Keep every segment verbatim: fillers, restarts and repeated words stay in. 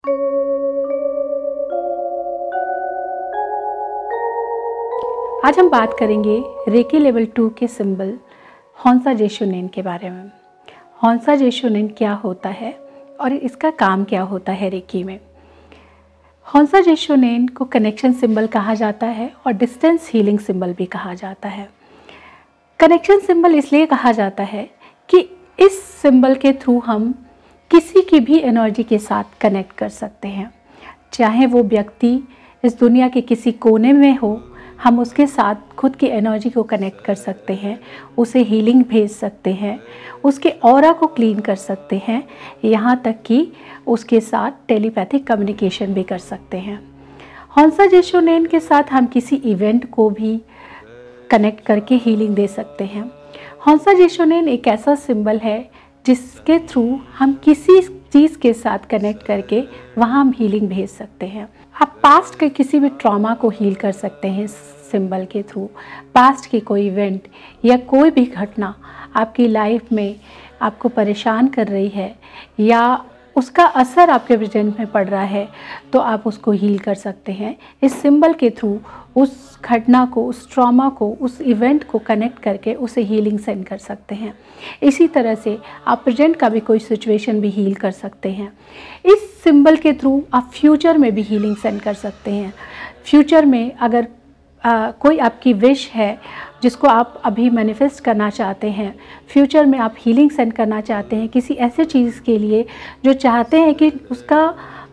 आज हम बात करेंगे रेकी लेवल टू के सिंबल होंसा जेशुनेन के बारे में। होंसा जेशुनेन क्या होता है और इसका काम क्या होता है रेकी में। होंसा जेशुनेन को कनेक्शन सिंबल कहा जाता है और डिस्टेंस हीलिंग सिंबल भी कहा जाता है। कनेक्शन सिंबल इसलिए कहा जाता है कि इस सिंबल के थ्रू हम किसी की भी एनर्जी के साथ कनेक्ट कर सकते हैं, चाहे वो व्यक्ति इस दुनिया के किसी कोने में हो, हम उसके साथ खुद की एनर्जी को कनेक्ट कर सकते हैं, उसे हीलिंग भेज सकते हैं, उसके ऑरा को क्लीन कर सकते हैं, यहाँ तक कि उसके साथ टेलीपैथिक कम्युनिकेशन भी कर सकते हैं। होंसा जेशुनेन के साथ हम किसी इवेंट को भी कनेक्ट करके हीलिंग दे सकते हैं। होंसा जेशुनेन एक ऐसा सिंबल है जिसके थ्रू हम किसी चीज़ के साथ कनेक्ट करके वहाँ हम हीलिंग भेज सकते हैं। आप पास्ट के किसी भी ट्रॉमा को हील कर सकते हैं सिंबल के थ्रू। पास्ट की कोई इवेंट या कोई भी घटना आपकी लाइफ में आपको परेशान कर रही है या उसका असर आपके प्रेजेंट में पड़ रहा है, तो आप उसको हील कर सकते हैं इस सिंबल के थ्रू। उस घटना को, उस ट्रॉमा को, उस इवेंट को कनेक्ट करके उसे हीलिंग सेंड कर सकते हैं। इसी तरह से आप प्रेजेंट का भी कोई सिचुएशन भी हील कर सकते हैं। इस सिंबल के थ्रू आप फ्यूचर में भी हीलिंग सेंड कर सकते हैं। फ्यूचर में अगर आ, कोई आपकी विश है जिसको आप अभी मैनिफेस्ट करना चाहते हैं, फ्यूचर में आप हीलिंग सेंड करना चाहते हैं किसी ऐसे चीज़ के लिए जो चाहते हैं कि उसका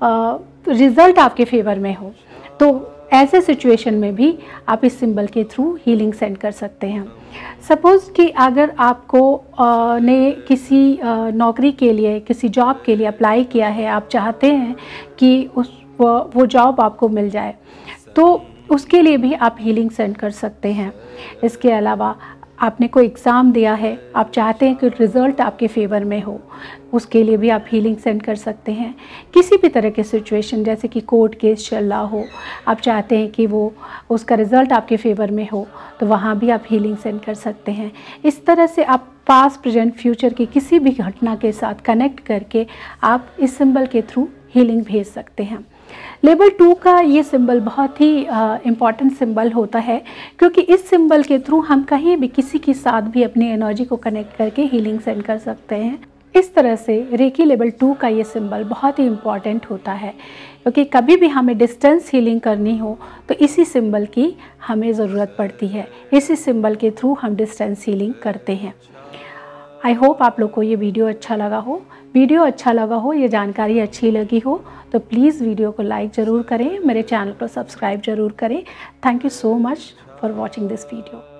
रिज़ल्ट आपके फेवर में हो, तो ऐसे सिचुएशन में भी आप इस सिंबल के थ्रू हीलिंग सेंड कर सकते हैं। सपोज़ कि अगर आपको आ, ने किसी आ, नौकरी के लिए, किसी जॉब के लिए अप्लाई किया है, आप चाहते हैं कि उस वो, वो जॉब आपको मिल जाए, तो उसके लिए भी आप हीलिंग सेंड कर सकते हैं। इसके अलावा आपने कोई एग्ज़ाम दिया है, आप चाहते हैं कि रिज़ल्ट आपके फेवर में हो, उसके लिए भी आप हीलिंग सेंड कर सकते हैं। किसी भी तरह के सिचुएशन, जैसे कि कोर्ट केस चल रहा हो, आप चाहते हैं कि वो उसका रिज़ल्ट आपके फेवर में हो, तो वहाँ भी आप हीलिंग सेंड कर सकते हैं। इस तरह से आप पास्ट, प्रेजेंट, फ्यूचर की किसी भी घटना के साथ कनेक्ट करके आप इस सिंबल के थ्रू हीलिंग भेज सकते हैं। लेवल टू का ये सिंबल बहुत ही इम्पॉर्टेंट सिंबल होता है, क्योंकि इस सिंबल के थ्रू हम कहीं भी किसी के साथ भी अपनी एनर्जी को कनेक्ट करके हीलिंग सेंड कर सकते हैं। इस तरह से रेकी लेवल टू का ये सिंबल बहुत ही इम्पॉर्टेंट होता है, क्योंकि कभी भी हमें डिस्टेंस हीलिंग करनी हो तो इसी सिंबल की हमें ज़रूरत पड़ती है। इसी सिंबल के थ्रू हम डिस्टेंस हीलिंग करते हैं। आई होप आप लोग को ये वीडियो अच्छा लगा हो। वीडियो अच्छा लगा हो, ये जानकारी अच्छी लगी हो, तो प्लीज़ वीडियो को लाइक ज़रूर करें, मेरे चैनल को सब्सक्राइब ज़रूर करें। Thank you so much for watching this video.